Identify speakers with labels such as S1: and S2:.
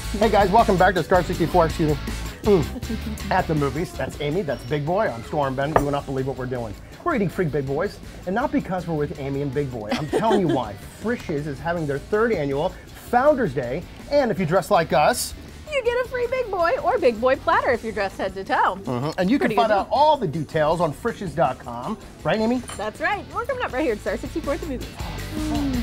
S1: Hey guys, welcome back to STAR64, excuse me. At the movies. That's Amy, that's Big Boy. I'm Storm Ben. You will not believe what we're doing. We're eating Freak Big Boys, and not because we're with Amy and Big Boy. I'm telling you why. Frisch's is having their 3rd annual Founders Day, and if you dress like us,
S2: you get a free Big Boy or Big Boy platter if you're dressed head to toe.
S1: And you can find out all the details on Frisch's.com. Right, Amy?
S2: That's right. More coming up right here at STAR64 at the movies.